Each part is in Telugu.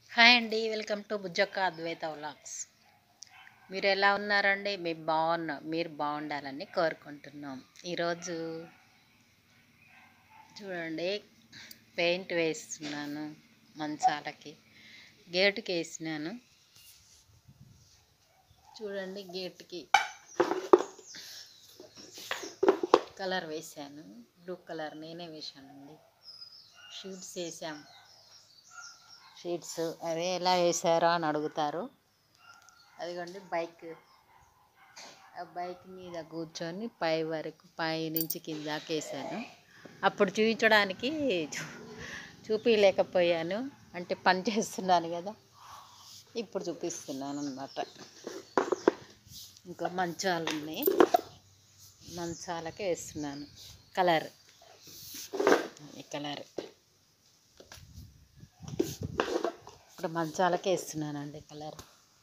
హాయ్ అండి, welcome to Bujjakka Advaita vlogs. మీరు ఎలా ఉన్నారండి? మీరు బాగుండాలని కోరుకుంటున్నాం. ఈరోజు చూడండి, పెయింట్ వేస్తున్నాను. మంచాలకి గేటుకి వేసినాను. చూడండి, గేటుకి కలర్ వేసాను. బ్లూ కలర్ నేనే వేసానండి. షీట్స్ వేసాము. షీట్స్ అవి ఎలా వేసారో అని అడుగుతారు. అదిగోండి బైక్ మీద కూర్చొని పై నుంచి కింద వేసాను. అప్పుడు చూపించడానికి చూపించలేకపోయాను, అంటే పని చేస్తున్నాను కదా. ఇప్పుడు చూపిస్తున్నాను అన్నమాట. ఇంకా మంచాలు ఉన్నాయి, మంచాలకే వేస్తున్నాను కలర్. ఇప్పుడు మంచాలకే వేస్తున్నానండి కలర్.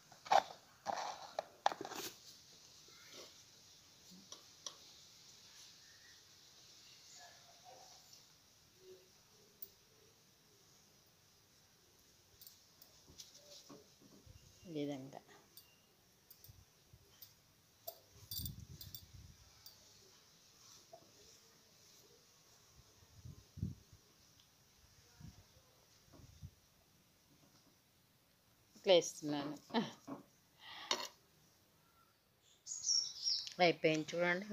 ఈ విధంగా వేస్తున్నాను. అయిపోయింది చూడండి,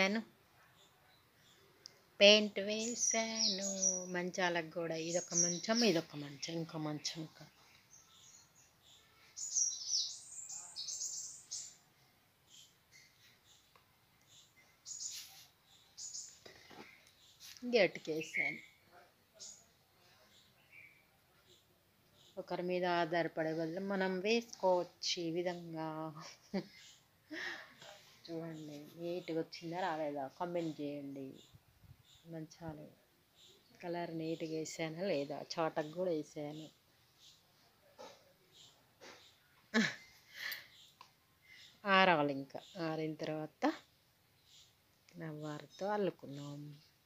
పెయింట్ వేసాను. మంచాలకు కూడా ఇదొక మంచం, ఇంకో మంచం. గేటుకి వేసాను. ఒకరి మీద ఆధారపడే బదులు మనం వేసుకోవచ్చు ఈ విధంగా. చూడండి, నీట్గా వచ్చిందా రాలేదా కామెంట్ చేయండి. మంచాలు కలర్ నీట్గా వేసానా లేదా, చాటకు కూడా వేసాను. ఆరాలి, ఇంకా ఆరిన తర్వాత నవ్వారుతో అల్లుకున్నాం.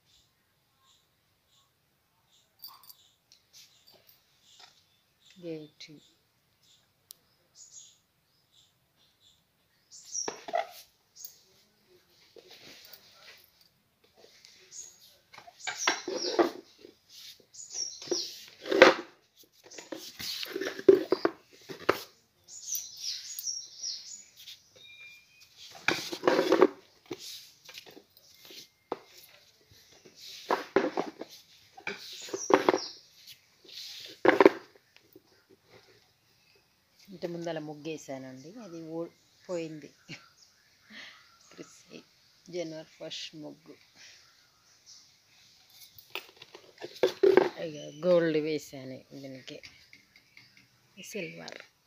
గేట్ ఇంటి ముందర ముగ్గేసానండి, అది పోయింది. జనవరి 1 ముగ్గు. ఇక గోల్డ్ వేసాను దీనికి, సిల్వర్.